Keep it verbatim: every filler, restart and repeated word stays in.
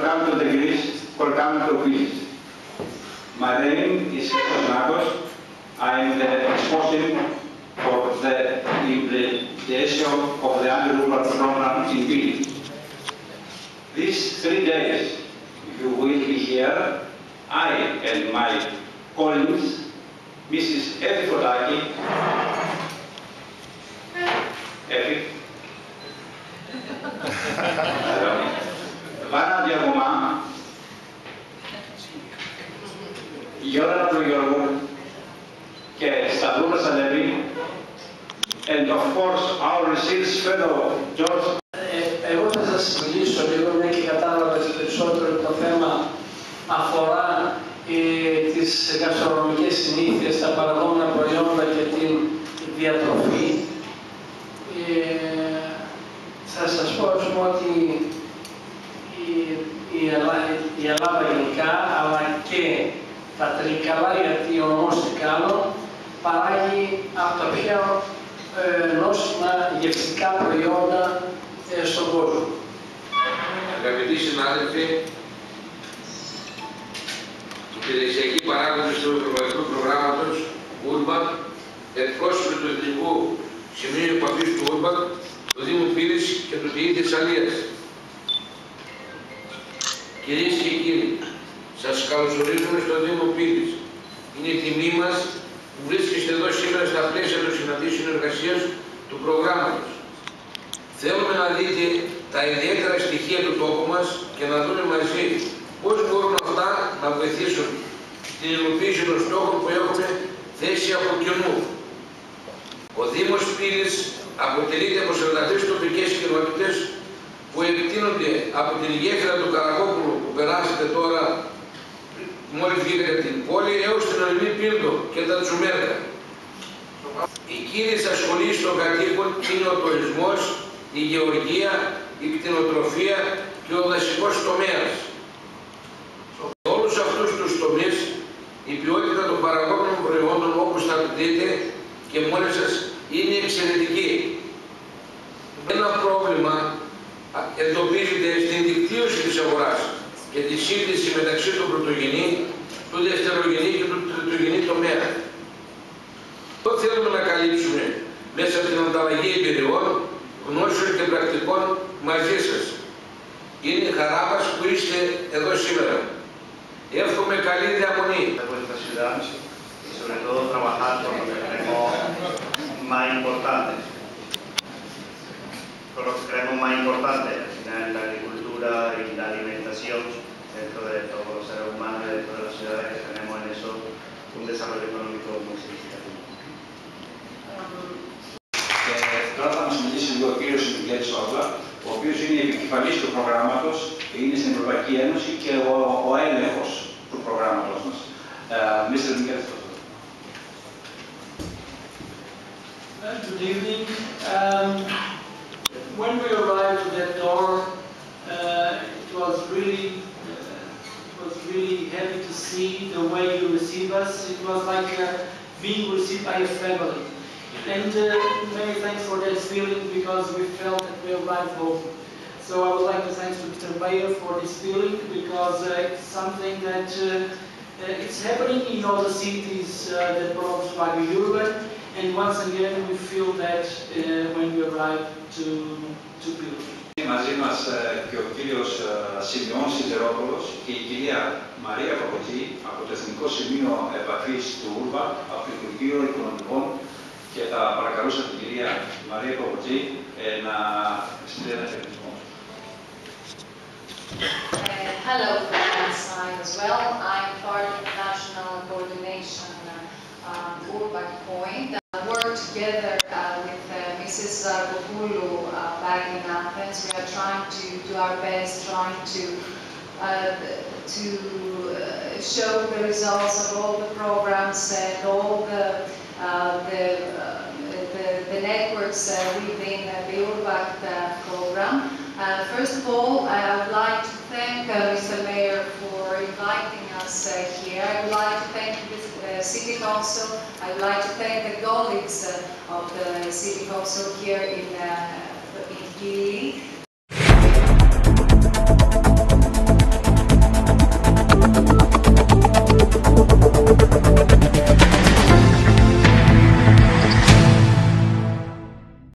welcome to the Greece, welcome to Greece. My name is Christos Nagos. I am the spokesman for the implementation of the anti-Urban program in Greece. These three days, you will be here, I and my colleagues, Missus Efi Follaki, Efi, Βάνα Διαγωμά, Γιώργα Προγιώργου και Σταυρούλα Σαλεύη, and of course our research fellow George. Εγώ θα σας μιλήσω λίγο, μια και κατάλαβα περισσότερο το θέμα αφορά ε, τις γαστρονομικές συνήθειες, τα παραγόμενα προϊόντα και την διατροφή. Ε, θα σας πω ότι η, η, Ελλάδα, η Ελλάδα γενικά, αλλά και τα Τρίκαλα, γιατί ο νομός Τρικάλων παράγει από τα πιο ε, νόσημα γευστικά προϊόντα ε, στον κόσμο. Αγαπητοί συνάδελφοι, οι υπηρεσιακοί παράγοντες του Ευρωπαϊκού Προγράμματος Urban, εκπρόσωποι του Εθνικού Σημείου Επαφής του Urban, του Δήμου Πύλης και του ΤΕΙ Θεσσαλίας. Κυρίες και κύριοι, σας καλωσορίζουμε στο Δήμο Πύλης. Είναι η τιμή μας που βρίσκεστε εδώ σήμερα στα πλαίσια των συναντήσεων εργασίας του προγράμματος. Θέλουμε να δείτε τα ιδιαίτερα στοιχεία του τόπου μας και να δούμε μαζί πώς μπορούν αυτά να βοηθήσουν στην υλοποίηση των στόχων που έχουμε θέσει από κοινού. Ο Δήμος Πύλης αποτελείται από σαράντα τρεις τοπικές κοινότητες που εκτείνονται από την γέφυρα του Καρακόπουλου που περάσετε τώρα μόλις βγήκατε από την πόλη έως την Ορεινή Πύλδο και τα Τσουμέρκα. Οι κύριες ασχολήσεις των κατοίκων είναι ο τουρισμός, η γεωργία, η κτηνοτροφία και ο δασικός τομέας. Σε όλους αυτούς τους τομείς η ποιότητα των παραγόμενων προϊόντων, όπως θα δείτε και μόνοι σας, είναι εξαιρετική. Ένα πρόβλημα εντοπίζεται στην δικτύωση της αγοράς και τη σύνδεση μεταξύ του πρωτογενή, του δευτερογενή και του τριτογενή τομέα. Αυτό θέλουμε να καλύψουμε μέσα από την ανταλλαγή εμπειριών, γνώσεων και πρακτικών μαζί σας. Είναι η χαρά μας που είστε εδώ σήμερα. Εύχομαι καλή διαμονή. Y sobre todo trabajar con lo que creemos más importante. Con lo que creemos más importante, al final la agricultura y la alimentación dentro de todos los seres humanos y dentro de las ciudades que tenemos en eso un desarrollo económico muy significativo. Και τώρα θα μας μιλήσει λίγο ο κύριος Μιγγέλης Όρλα, ο οποίος είναι επικεφαλής του προγράμματος, είναι στην Ευρωπαϊκή Ένωση και ο, ο έλεγχος του προγράμματος μας. Uh, Mister Miguelis Όρλα. Good evening. Um, when we arrived at that door, uh, it was really, uh, it was really happy to see the way you receive us. It was like uh, being received by a family. And uh, many thanks for that feeling because we felt that we arrived home. So I would like to thank Mister Bayer for this feeling because uh, it's something that uh, uh, it's happening in all the cities uh, that belong to Agri-Urban. And once again we feel that uh, when we arrive to, to Pylon. Μαζί μας και ο κύριος Σιμεών Σιδερόπουλος και η κυρία Μαρία Παποτζή από το Εθνικό Σημείο Επαφής του Urban, από το Υπουργείο Οικονομικών, και θα παρακαλούσα την κυρία Μαρία Παποτζή να στείλει ένα χαιρετισμό. Hello from my side as well. I'm part of the National Coordination uh, Urban Point. I work together uh, with uh, Missus Zarkopoulou uh, back in Athens. We are trying to do our best, trying to uh, to uh, show the results of all the programs and all the uh, the, uh, the the networks uh, within uh, the Urban uh, program. Uh, first of all, I would like to thank uh, Mister Mayor for inviting us uh, here. I would like to thank the uh, City Council. I would like to thank the colleagues uh, of the City Council here in, uh, in Pili.